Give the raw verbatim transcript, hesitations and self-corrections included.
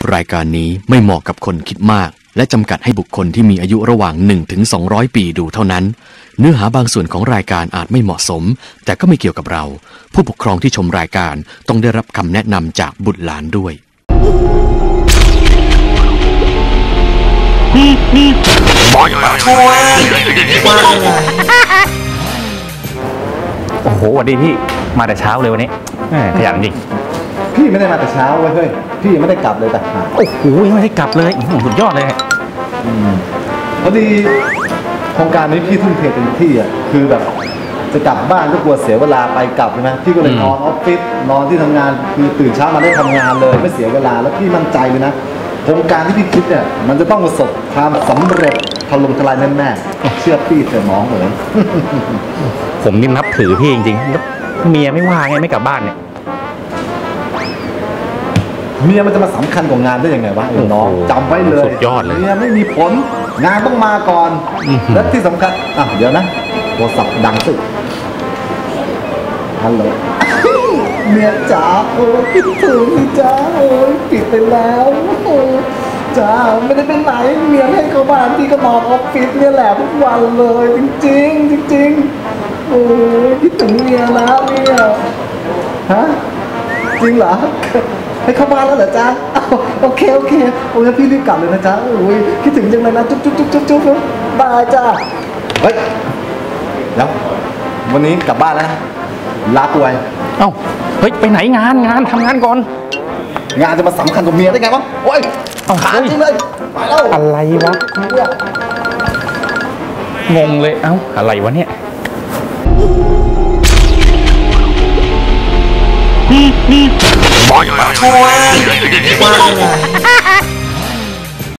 รายการนี้ไม่เหมาะกับคนคิดมากและจำกัดให้บุคคลที่มีอายุระหว่าง หนึ่งถึงสองร้อย ปีดูเท่านั้นเนื้อหาบางส่วนของรายการอาจไม่เหมาะสมแต่ก็ไม่เกี่ยวกับเราผู้ปกครองที่ชมรายการต้องได้รับคำแนะนำจากบุตรหลานด้วยโอ้โหสวัสดีพี่มาแต่เช้าเลยวันนี้ขยันจริงพี่ไม่ได้มาแต่เช้าเว้ยเฮ้ยพี่ยังไม่ได้กลับเลยแต่โอ้โหยังไม่ได้กลับเลยสุดยอดเลยพอดีโครงการนี้พี่ทุ่มเทเต็มที่อ่ะคือแบบจะกลับบ้านก็กลัวเสียเวลาไปกลับใช่ไหมพี่ก็เลยนอนออฟฟิศนอนที่ทำงานคือตื่นเช้ามาได้ทำงานเลยไม่เสียเวลาแล้วพี่มั่นใจเลยนะโครงการที่พี่คิดเนี่ยมันจะต้องประสบความสำเร็จถล่มทลายแน่ๆเชื่อพี่เถอะน้องเลยผมนี่นับถือพี่จริงๆแล้วเมียไม่ว่าไงไม่กลับบ้านเนี่ยเมียมันจะมาสำคัญกว่างานได้ยังไงวะไอ้น้องจำไว้เลยสุดยอดเลยเมียไม่มีผลงานต้องมาก่อนและที่สำคัญอ่ะเดี๋ยวนะโทรศัพท์ดังสุดฮัลโหลเมียจ๋าโอ้คิดถึงจ้าโอ้ยปิดไปแล้วโอ้จ้าไม่ได้ไปไหนเมียให้เข้าบ้านที่ก็นอนออฟฟิศเนี่ยแหละทุกวันเลยจริงๆจริงๆโอ้ยคิดถึงเมียแล้วเนี่ยฮะจริงเหรอให้เข้าบ้านแล้วเหรอจ๊ะโอเคโอเคโอ้ยพี่รีบกลับเลยนะจ๊ะโอ้ยคิดถึงจังเลยนะจุ๊บจุ๊บจุ๊บจุ๊บจุ๊บบายจ้าเฮ้ยแล้ววันนี้กลับบ้านแล้วนะลาป่วยเอ้าเฮ้ยไปไหนงานงานทำงานก่อนงานจะมาสำคัญกับเมียได้ไงวะโอ้ยขาดจริงเลยไปแล้วอะไรวะงงเลยเอ้าอะไรวะเนี่ยบอย